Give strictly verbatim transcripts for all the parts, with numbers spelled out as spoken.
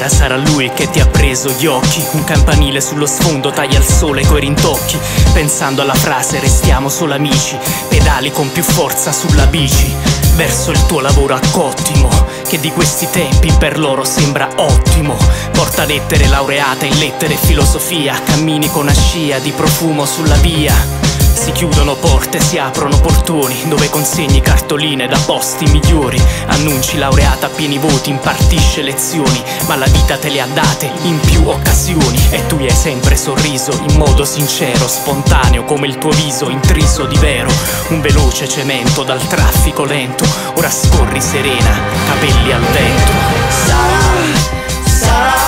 Sara, sarà lui che ti ha preso gli occhi. Un campanile sullo sfondo taglia il sole coi rintocchi. Pensando alla frase restiamo solo amici, pedali con più forza sulla bici verso il tuo lavoro a Cottimo, che di questi tempi per loro sembra ottimo. Porta lettere laureata in lettere e filosofia, cammini con una scia di profumo sulla via. Si chiudono porte, si aprono portoni, dove consegni cartoline da posti migliori. Annunci laureata a pieni voti, impartisce lezioni, ma la vita te le ha date in più occasioni. E tu gli hai sempre sorriso in modo sincero, spontaneo come il tuo viso intriso di vero. Un veloce cemento dal traffico lento, ora scorri serena, capelli al vento. Sarà, sarà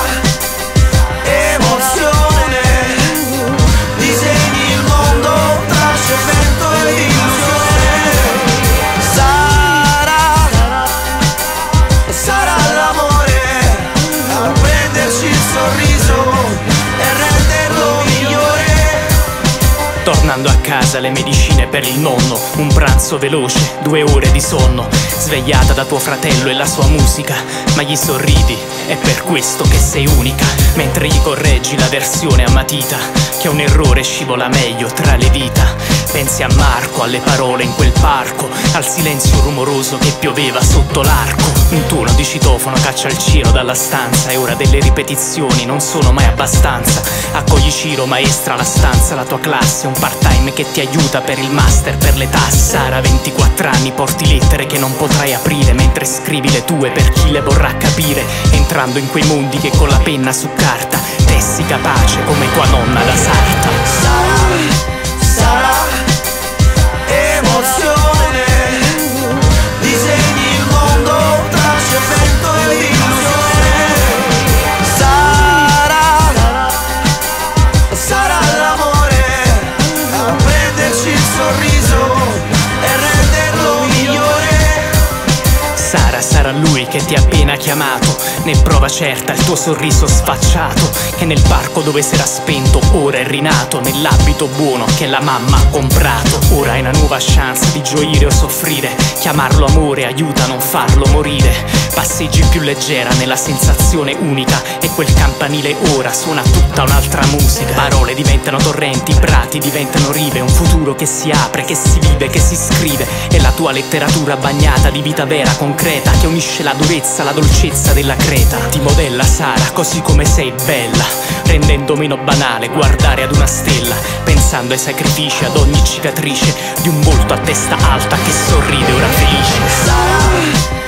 emozione, disegni il mondo tra cemento e illusione. Sarà, sarà l'amore a prenderci il sorriso e renderlo migliore. Tornando a casa le medicine per il nonno, un pranzo veloce, due ore di sonno. Svegliata da tuo fratello e la sua musica, ma gli sorridi, è per questo che sei unica. Mentre gli correggi la versione a matita, che un errore scivola meglio tra le dita. Pensi a Marco, alle parole in quel parco, al silenzio rumoroso che pioveva sotto l'arco. Un tuono di citofono caccia il cielo dalla stanza, e ora delle ripetizioni non sono mai abbastanza. Accogli Ciro, maestra la stanza, la tua classe, un part time che ti aiuta per il master, per le tasse. Sara, ventiquattro anni, porti lettere che non potrai aprire, mentre scrivi le tue per chi le vorrà capire. Entrando in quei mondi che con la penna su carta tessi capace come tua nonna da sarta. Sarà, sarà emozione, disegni il mondo tra cemento e illusione. Sarà, sarà l'amore a prenderci il sorriso e renderlo migliore. Sara, sarà lui che ti ha appena chiamato, ne prova certa il tuo sorriso sfacciato, che nel parco dove si era spento ora è rinato, nell'abito buono che la mamma ha comprato. Ora hai una nuova chance di gioire o soffrire, chiamarlo amore aiuta a non farlo morire. Passeggi più leggera nella sensazione unica, e quel campanile ora suona tutta un'altra musica. Parole diventano torrenti, prati diventano rive, un futuro che si apre, che si vive, che si scrive. E la tua letteratura bagnata di vita vera, concreta, che unisce la durezza, la dolcezza della creta. Ti modella Sara, così come sei bella, rendendo meno banale guardare ad una stella, pensando ai sacrifici, ad ogni cicatrice di un volto a testa alta che sorride ora felice. Sarà,